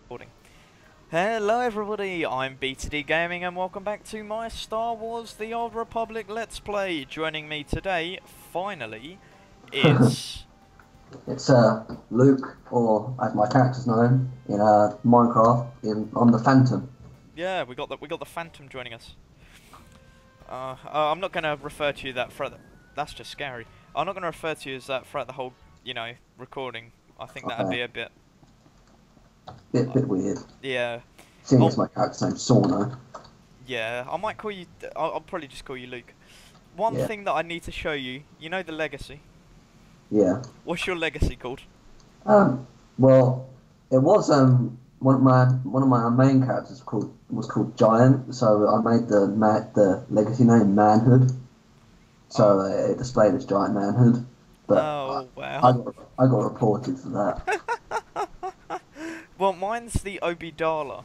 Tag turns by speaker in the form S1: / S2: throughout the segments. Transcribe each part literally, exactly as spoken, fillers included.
S1: Recording. Hello everybody, I'm B T D Gaming and welcome back to my Star Wars The Old Republic Let's Play. Joining me today, finally, is...
S2: It's uh, Luke, or as my character's known, in uh, Minecraft, in on the Phantom.
S1: Yeah, we got the, we got the Phantom joining us. Uh, uh, I'm not going to refer to you that throughout the, that's just scary. I'm not going to refer to you as that throughout the whole, you know, recording. I think
S2: Okay.
S1: that'd be a bit...
S2: Bit, bit weird.
S1: Yeah.
S2: Seeing
S1: Oh.
S2: as my character's name's Sorno.
S1: Yeah, I might call you... I'll, I'll probably just call you Luke. One
S2: Yeah.
S1: thing that I need to show you, you know the legacy?
S2: Yeah.
S1: What's your legacy called?
S2: Um. Well, it was um one of my one of my main characters called was called Giant, so I made the ma the legacy name Manhood. So uh, it displayed as Giant Manhood. But
S1: Oh,
S2: I,
S1: wow.
S2: I got I got reported for that.
S1: Well, mine's the Obidala.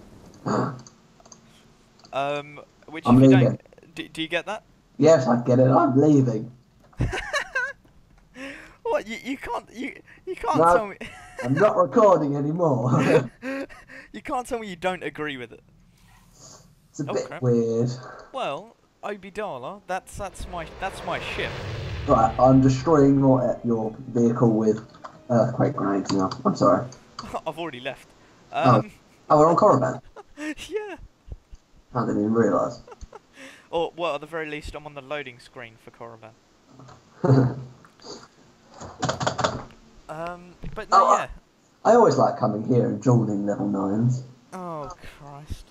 S1: Um, which
S2: I'm
S1: if you
S2: leaving.
S1: don't... Do, do you get that?
S2: Yes, I get it. I'm leaving.
S1: What, you, you can't... You, you can't
S2: No.
S1: tell me...
S2: I'm not recording anymore.
S1: You can't tell me you don't agree with it.
S2: It's a
S1: Oh,
S2: bit
S1: crap.
S2: weird.
S1: Well, Obidala, that's that's my that's my ship.
S2: Right, I'm destroying your your vehicle with earthquake grenades now. I'm sorry.
S1: I've already left.
S2: Oh.
S1: Um,
S2: Oh, we're on Korriban.
S1: yeah.
S2: I didn't even realise.
S1: Or, well, at the very least, I'm on the loading screen for Korriban. Um, but no,
S2: Oh,
S1: yeah.
S2: I always like coming here and joining level nines.
S1: Oh, Christ.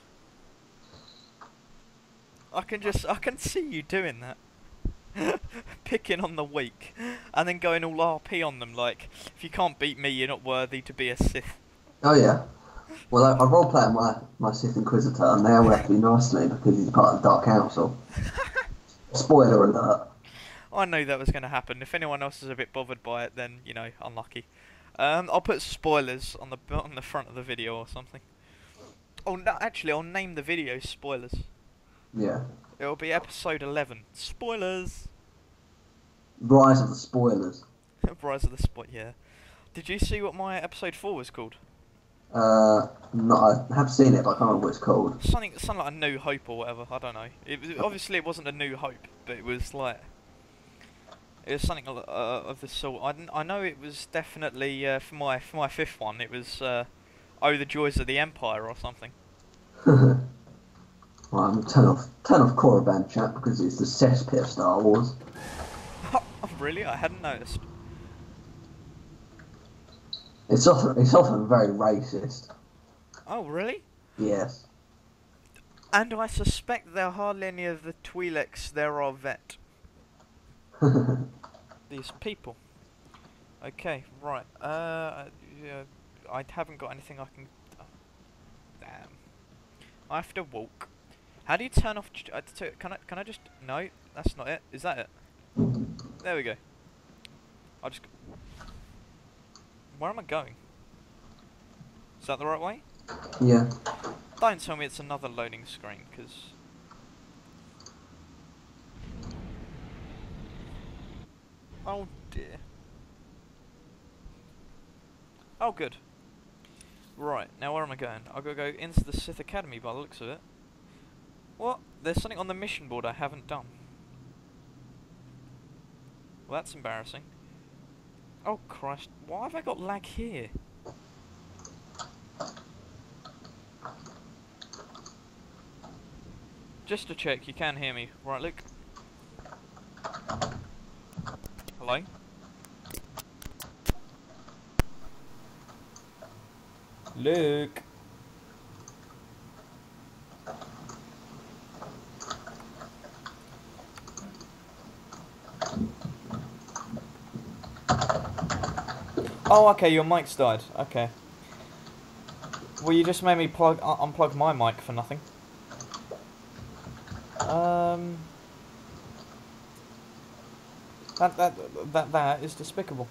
S1: I can just, I can see you doing that. Picking on the weak, and then going all R P on them, like, if you can't beat me, you're not worthy to be a Sith.
S2: Oh yeah. Well, I, I roleplay my my Sith Inquisitor, and they all have to be nice to me because he's a part of the Dark Council. Spoiler alert.
S1: I knew that was going to happen. If anyone else is a bit bothered by it, then, you know, unlucky. Um, I'll put spoilers on the on the front of the video or something. Oh, no, actually, I'll name the video spoilers.
S2: Yeah.
S1: It'll be episode eleven. Spoilers!
S2: Rise of the Spoilers.
S1: Rise of the Spot, yeah. Did you see what my episode four was called?
S2: Uh, no, I have seen it, but I can't remember what it's called.
S1: Something, something like A New Hope or whatever. I don't know. It was, obviously, it wasn't A New Hope, but it was like it was something of, uh, of the sort. I, didn't- I know it was definitely uh, for my for my fifth one. It was uh, Oh, the Joys of the Empire or something.
S2: Well, I'm turn off turn off Korriban chat because it's the cesspit of Star Wars.
S1: Oh, really? I hadn't noticed.
S2: It's often it's often very racist.
S1: Oh, really?
S2: Yes.
S1: And I suspect there are hardly any of the Twi'leks there are vet. These people. Okay, right. Uh, yeah, I haven't got anything I can... Oh, damn. I have to walk. How do you turn off... j- Uh, t- can I Can I just... No, that's not it. Is that it? There we go. I'll just... Where am I going? Is that the right way?
S2: Yeah.
S1: Don't tell me it's another loading screen, because... Oh dear. Oh good. Right, now where am I going? I've got to go into the Sith Academy by the looks of it. What? There's something on the mission board I haven't done. Well, that's embarrassing. Oh Christ, why have I got lag here? Just to check, you can hear me. Right, Luke? Hello? Luke? Oh, okay, your mic's died. Okay. Well, you just made me plug uh, unplug my mic for nothing. Um, that that that that is despicable.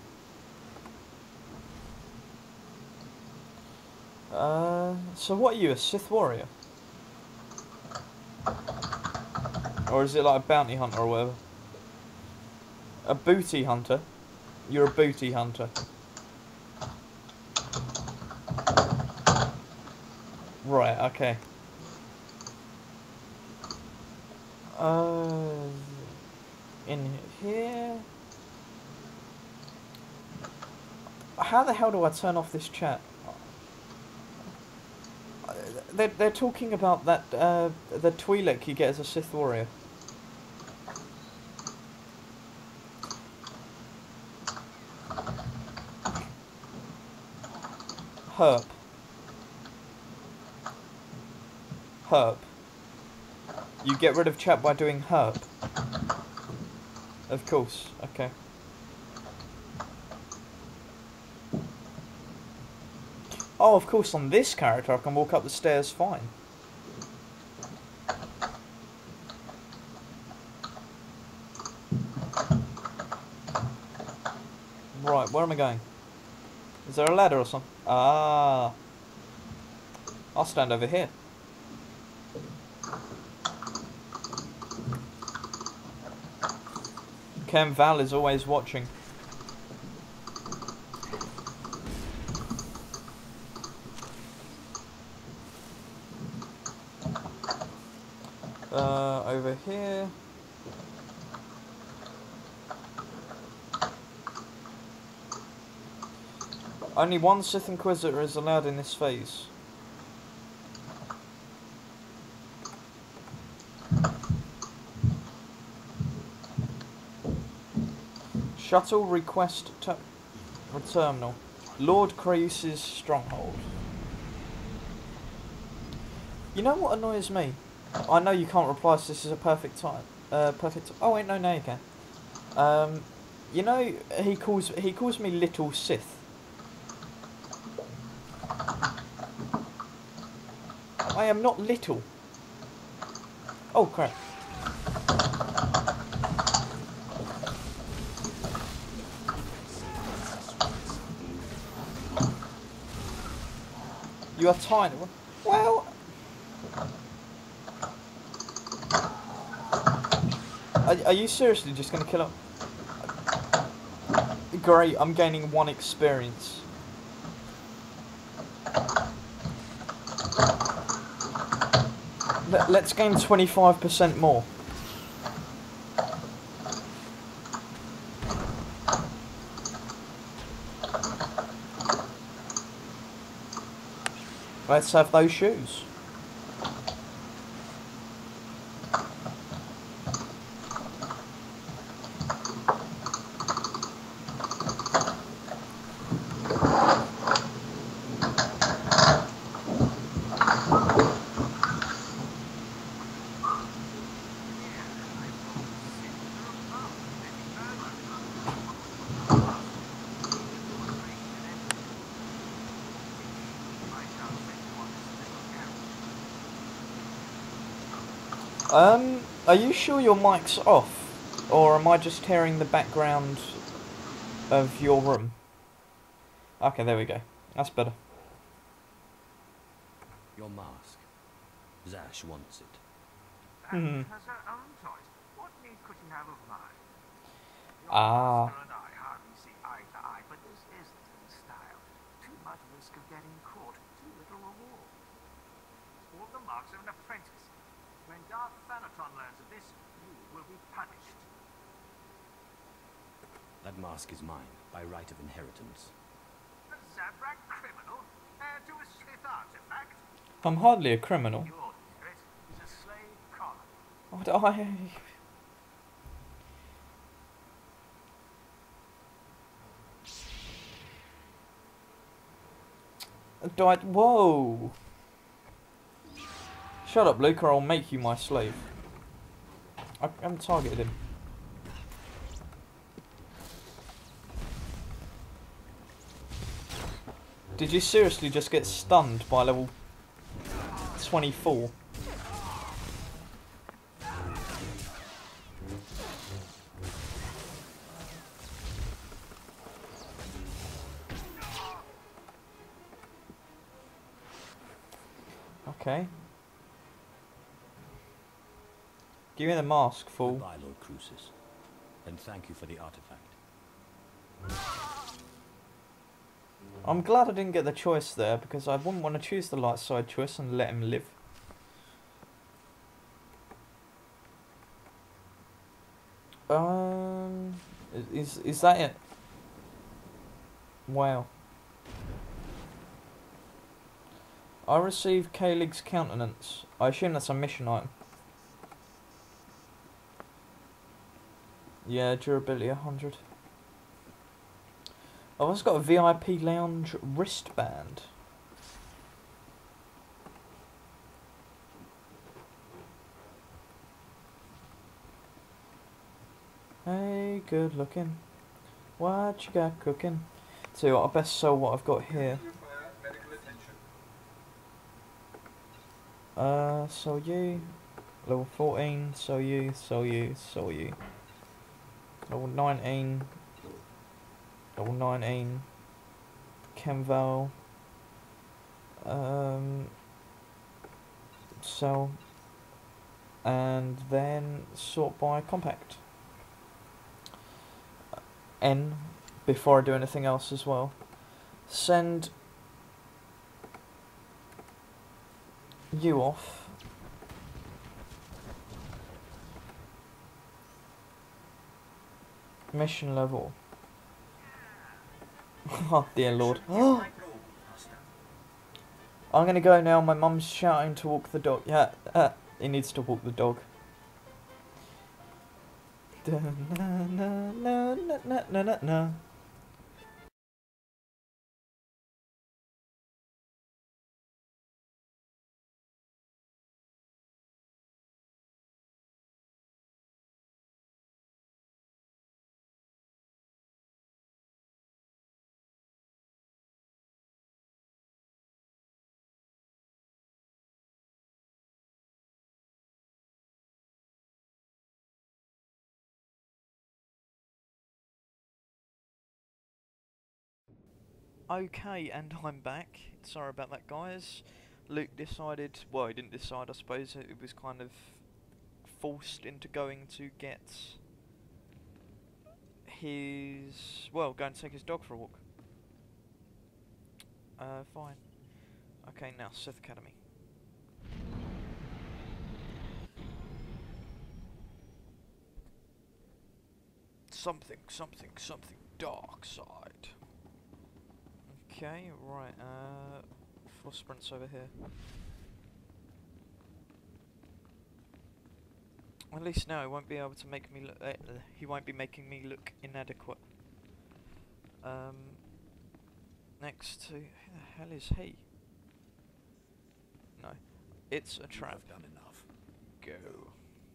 S1: Uh, so what are you, a Sith warrior, or is it like a bounty hunter or whatever? A booty hunter? You're a booty hunter. Right, okay. Uh, in here. How the hell do I turn off this chat? They're, they're talking about that, uh, the Twi'lek you get as a Sith warrior. Herp. Herp. You get rid of chat by doing herp. Of course, okay. Oh, of course, on this character I can walk up the stairs fine. Right, where am I going? Is there a ladder or something? Ah. I'll stand over here. Ken Val is always watching. Uh, over here. Only one Sith Inquisitor is allowed in this phase. Shuttle request ter terminal. Lord Kreis's stronghold. You know what annoys me? I know you can't reply, so this is a perfect time. Uh, perfect. Oh wait, no, no, you can. Um, you know he calls he calls me Little Sith. I am not little. Oh crap. You are tiny. Well, are, are you seriously just going to kill him? Great, I'm gaining one experience. Let, let's gain twenty-five percent more. Let's have those shoes. Um, are you sure your mic's off? Or am I just hearing the background of your room? Okay, there we go. That's better.
S3: Your mask. Zash wants it.
S1: Hmm.
S4: Has her own choice. What need could she have of mine? Your
S1: Ah.
S4: master and I hardly see eye to eye, but this isn't in style. Too much risk of getting caught, too little reward. All the marks of an apprentice. When Darth Thanatron learns of this, you will be punished.
S3: That mask is mine, by right of inheritance.
S4: A Zabrak criminal, heir to a Sith artifact.
S1: I'm hardly a criminal.
S4: Your spirit is a slave collar.
S1: What do I... Do I... Whoa! Shut up, Luke, or I'll make you my slave. I haven't targeted him. Did you seriously just get stunned by level twenty-four? Okay. Give me the mask, fool.
S3: Goodbye, Lord Crucis. And thank you for the artifact.
S1: I'm glad I didn't get the choice there, because I wouldn't want to choose the light side choice and let him live. Um, is is that it? Wow. I received K-Lig's countenance. I assume that's a mission item. Yeah, durability one hundred. I've also got a V I P lounge wristband. Hey, good looking. What you got cooking? So what, I best sell what I've got here. Uh, sell you. Level fourteen, sell you, sell you, sell you. Level nineteen. Level nineteen. Kenval. Um, sell. And then sort by compact. N, before I do anything else as well. Send you off. Mission level. Oh dear lord. I'm gonna go now, my mum's shouting to walk the dog. Yeah, uh, he needs to walk the dog. Na na na na na na na na. Okay, and I'm back. Sorry about that, guys. Luke decided, well, he didn't decide, I suppose. It was kind of forced into going to get his, well, go and take his dog for a walk. Uh, fine. Okay, now, Sith Academy. Something, something, something dark side. Okay, right, uh, four sprints over here. At least now he won't be able to make me look, uh, he won't be making me look inadequate. Um, next to, who the hell is he? No, it's a trap.
S3: I've done enough.
S1: Go.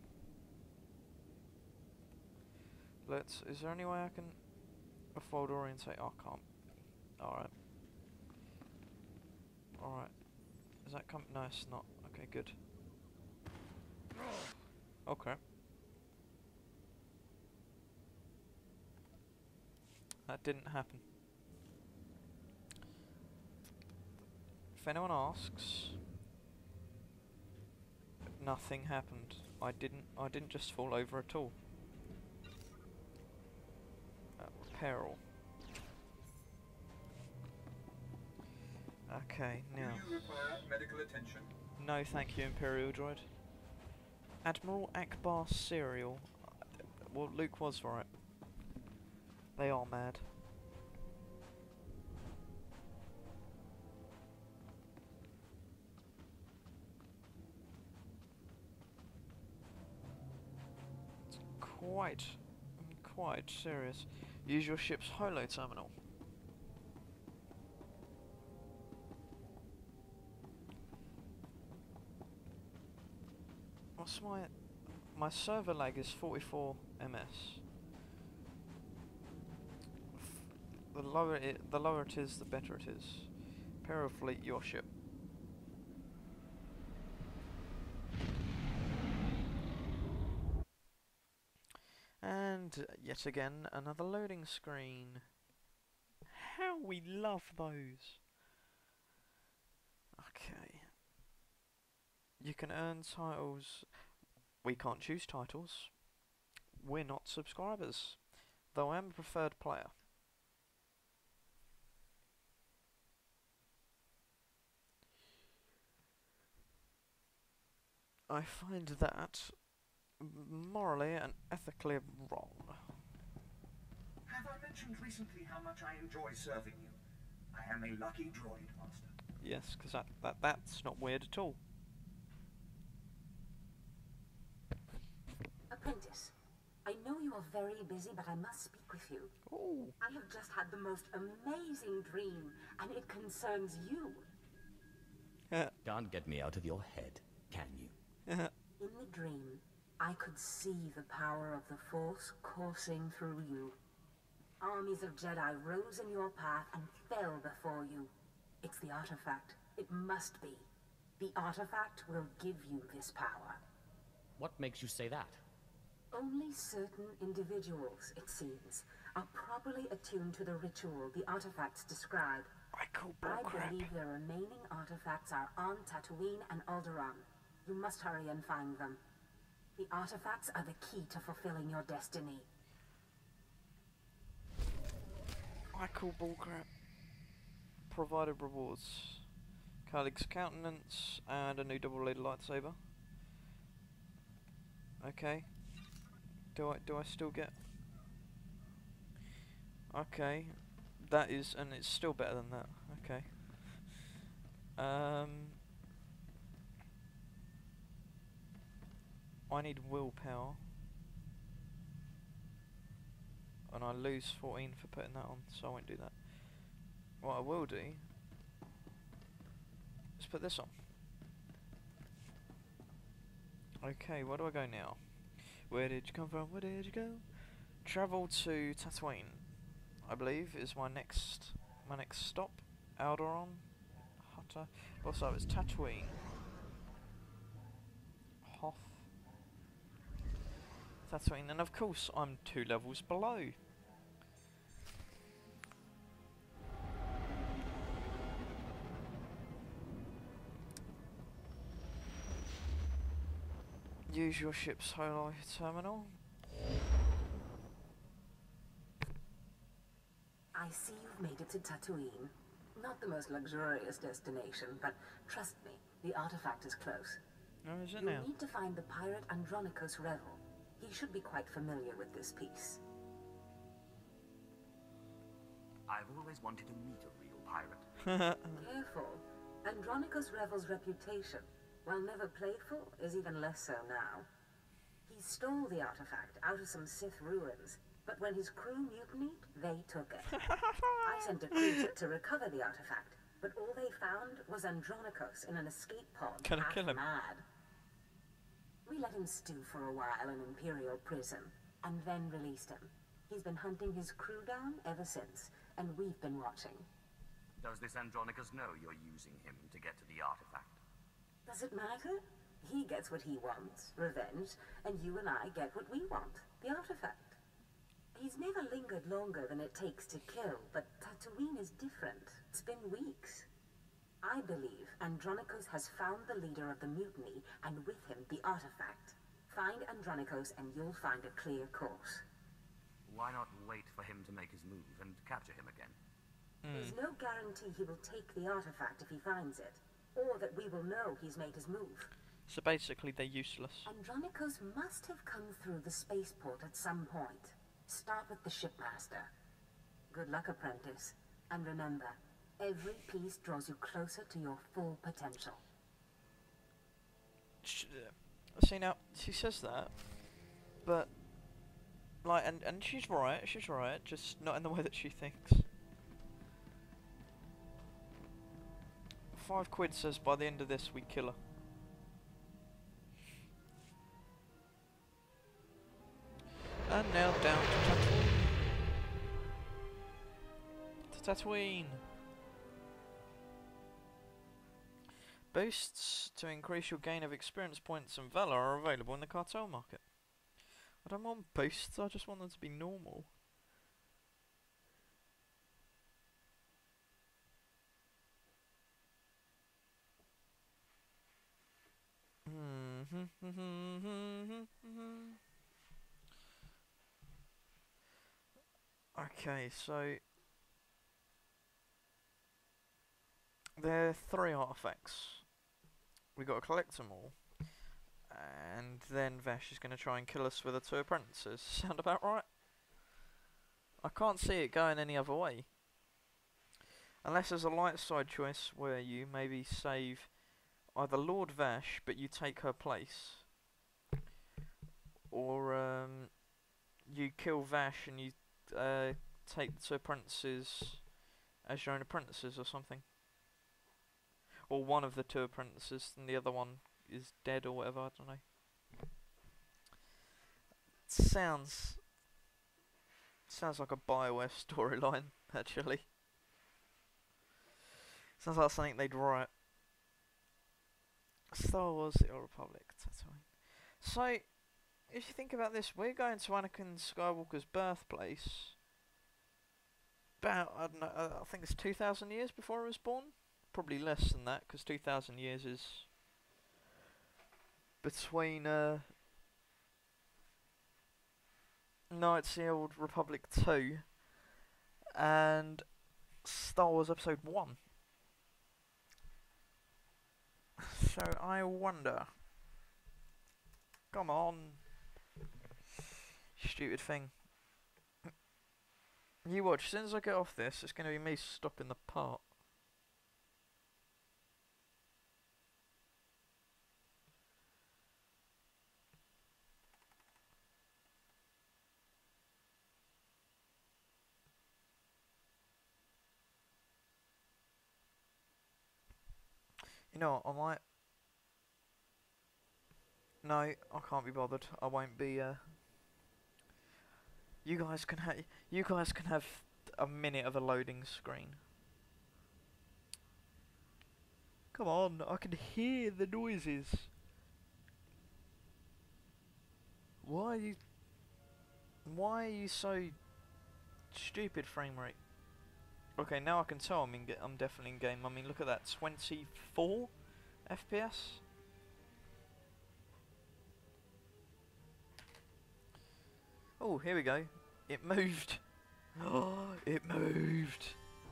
S1: Let's, is there any way I can afford orientate? Oh, I can't. Alright. Alright. Is that come? No, it's not. Okay, good. Okay. That didn't happen. If anyone asks, nothing happened. I didn't. I didn't just fall over at all. Uh, repair all. Okay, now.
S5: Do you require medical attention?
S1: No, thank you, Imperial Droid. Admiral Akbar Serial. Well, Luke was right. They are mad. It's quite, quite serious. Use your ship's holo terminal. What's my... My server lag is forty-four M S. The lower it, the lower it is, the better it is. Imperial Fleet, your ship. And yet again, another loading screen. How we love those. Okay. You can earn titles. We can't choose titles. We're not subscribers. Though I am a preferred player. I find that morally and ethically wrong.
S4: Have I mentioned recently how much I enjoy serving you? I am a lucky droid master.
S1: Yes, because that, that, that's not weird at all.
S6: Apprentice, I know you are very busy, but I must speak with you.
S1: Ooh.
S6: I have just had the most amazing dream, and it concerns you.
S3: Can't get me out of your head, can you?
S6: In the dream, I could see the power of the Force coursing through you. Armies of Jedi rose in your path and fell before you. It's the artifact. It must be. The artifact will give you this power.
S3: What makes you say that?
S6: Only certain individuals, it seems, are properly attuned to the ritual the artifacts describe.
S1: I call
S6: I
S1: bullcrap.
S6: believe the remaining artifacts are on Tatooine and Alderaan. You must hurry and find them. The artifacts are the key to fulfilling your destiny.
S1: I call bullcrap. Provided rewards. Khalid's countenance and a new double-bladed lightsaber. Okay. Do I do I still get? Okay. That is, and it's still better than that. Okay. Um. I need willpower. And I lose fourteen for putting that on, so I won't do that. What I will do is put this on. Okay, where do I go now? Where did you come from? Where did you go? Travel to Tatooine, I believe, is my next my next stop. Alderaan, Hutter. Also, it's Tatooine. Hoth. Tatooine, and of course, I'm two levels below. Use your ship's holo terminal.
S6: I see you've made it to Tatooine. Not the most luxurious destination, but trust me, the artifact is close.
S1: No, is it
S6: You'll
S1: now?
S6: need to find the pirate Andronicus Revel. He should be quite familiar with this piece.
S4: I've always wanted to meet a real pirate.
S6: Careful. Andronicus Revel's reputation, while never playful, is even less so now. He stole the artifact out of some Sith ruins, but when his crew mutinied, they took it. I sent a cruiser to recover the artifact, but all they found was Andronicus in an escape pod,
S1: Gonna
S6: half
S1: kill him.
S6: mad. We let him stew for a while in Imperial prison, and then released him. He's been hunting his crew down ever since, and we've been watching.
S4: Does this Andronicus know you're using him to get to the artifact?
S6: Does it matter? He gets what he wants, revenge, and you and I get what we want, the artifact. He's never lingered longer than it takes to kill, but Tatooine is different. It's been weeks. I believe Andronicus has found the leader of the mutiny, and with him the artifact. Find Andronicus and you'll find a clear course.
S4: Why not wait for him to make his move and capture him again?
S6: There's no guarantee he will take the artifact if he finds it, or that we will know he's made his move.
S1: So basically, they're useless.
S6: Andronicus must have come through the spaceport at some point. Start with the shipmaster. Good luck, apprentice. And remember, every piece draws you closer to your full potential.
S1: Sh uh, see now, she says that, but like, and and she's right. She's right. Just not in the way that she thinks. Five quid says by the end of this we kill her. And now down to Tatooine. To Tatooine. Boosts to increase your gain of experience points and valor are available in the cartel market. I don't want boosts, I just want them to be normal. Okay, so there are three artifacts. We got to collect them all. And then Vash is going to try and kill us with the two apprentices. Sound about right? I can't see it going any other way. Unless there's a light side choice where you maybe save either Lord Vash, but you take her place. Or um, you kill Vash and you uh, take the two apprentices as your own apprentices or something. Or one of the two apprentices and the other one is dead or whatever, I don't know. Sounds sounds like a BioWare storyline, actually. Sounds like something they'd write. Star Wars, The Old Republic, Tatooine. So, if you think about this, we're going to Anakin Skywalker's birthplace. About, I don't know, uh, I think it's two thousand years before he was born? Probably less than that, because two thousand years is between, uh... Knights of the Old Republic two and Star Wars Episode one. So I wonder. Come on. Stupid thing. You watch, as soon as I get off this, it's going to be me stopping the part. You know what, I might... No, I can't be bothered. I won't be, uh... You guys can have... You guys can have a minute of a loading screen. Come on, I can hear the noises. Why are you... Why are you so... stupid frame rate? Okay, now I can tell I'm in. I'm definitely in game. I mean, look at that, twenty-four F P S. Oh, here we go. It moved. Oh, it moved.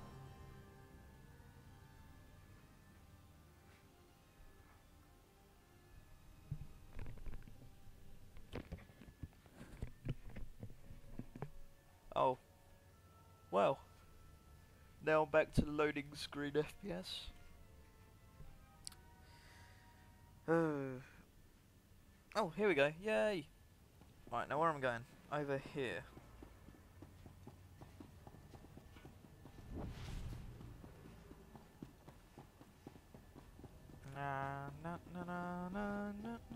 S1: Oh. Well. Now back to loading screen F P S. Uh. Oh, here we go. Yay! Right, now where am I going? Over here. Na na na na na na na.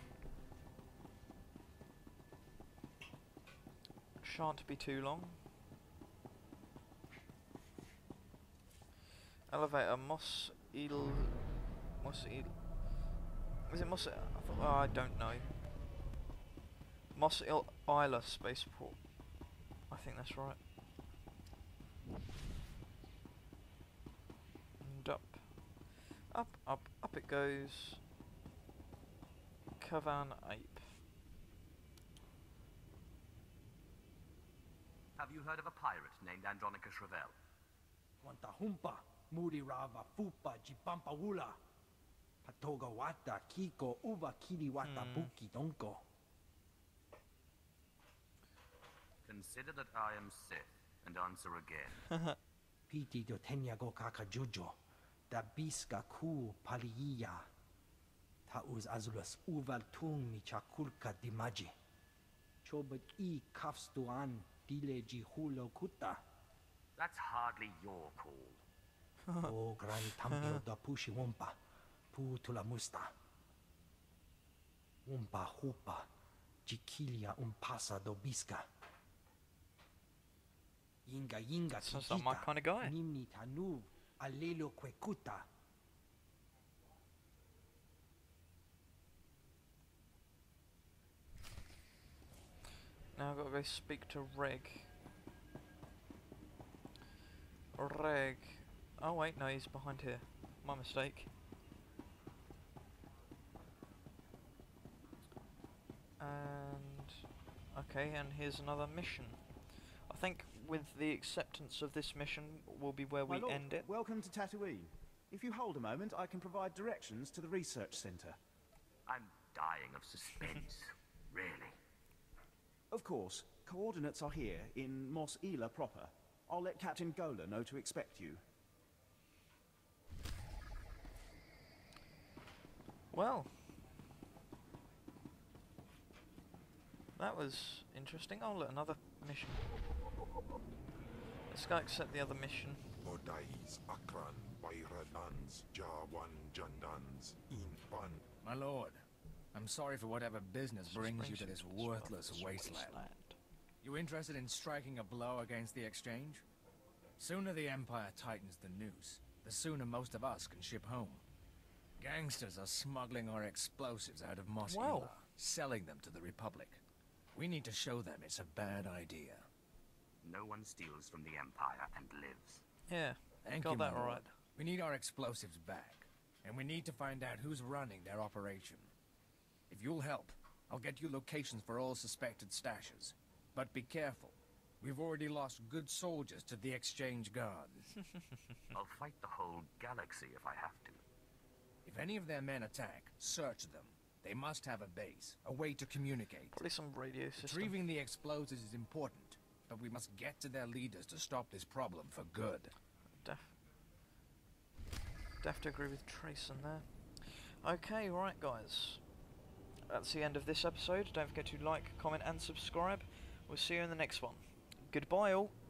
S1: Shan't be too long. Elevator Mos Il Mos Il Is it Mos I, thought, oh, I don't know. Mos Il Isla Spaceport. I think that's right. And up. Up, up, up it goes. Kavan Ape.
S3: Have you heard of a pirate named Andronicus Ravel?
S7: Wantahumpa, Murirava Fupa Jipampawula. Patoga Wata Kiko Uba Kiri Wata Buki Donko.
S3: Consider that I am Sith, and answer again.
S7: Piti do Tenyago Kakajujo. Da Biska Ku Paliya. Tauz Azulas Uval Tung Michakulka Dimaji. Chobet E Kafstuan Dileji Hulo Kuta.
S3: That's hardly your call.
S7: O Gran Tambio da Pushi Wumpa. Putula Musta. Wumpa Hupa. Jikilia Umpasa do Biska. Yinga Yinga
S1: Sounds like my kind of guy.
S7: Nimni Tanu Alelo Kwekuta.
S1: Now I've got to go speak to Reg. Reg. Oh wait, no, he's behind here. My mistake. And... okay, and here's another mission. I think with the acceptance of this mission will be where
S8: My
S1: we
S8: lord,
S1: end it.
S8: welcome to Tatooine. If you hold a moment, I can provide directions to the research center.
S3: I'm dying of suspense. Really.
S8: Of course. Coordinates are here, in Mos Ela proper. I'll let Captain Gola know to expect you.
S1: Well, that was interesting. Oh look, another mission. Let's go accept the other mission.
S9: Bodais, Akran, Bayradans, Jawan, Jandans, Inpan.
S10: My lord, I'm sorry for whatever business
S1: This
S10: brings
S1: brings
S10: you to
S1: you
S10: this
S1: to this
S10: worthless
S1: worthless
S10: wasteland.
S1: wasteland.
S10: You interested in striking a blow against the exchange? Sooner the Empire tightens the noose, the sooner most of us can ship home. Gangsters are smuggling our explosives out of Mos
S1: Wow.
S10: Ela, selling them to the Republic. We need to show them it's a bad idea.
S3: No one steals from the Empire and lives.
S1: Yeah,
S10: Thank
S1: got
S10: you,
S1: that
S10: my lord.
S1: right.
S10: We need our explosives back, and we need to find out who's running their operation. If you'll help, I'll get you locations for all suspected stashes. But be careful. We've already lost good soldiers to the Exchange Guard.
S3: I'll fight the whole galaxy if I have to.
S10: If any of their men attack, search them. They must have a base, a way to communicate.
S1: Probably some radio system.
S10: Retrieving the explosives is important, but we must get to their leaders to stop this problem for good.
S1: Def, def to agree with Trace in there. Okay, right guys. That's the end of this episode. Don't forget to like, comment and subscribe. We'll see you in the next one. Goodbye all.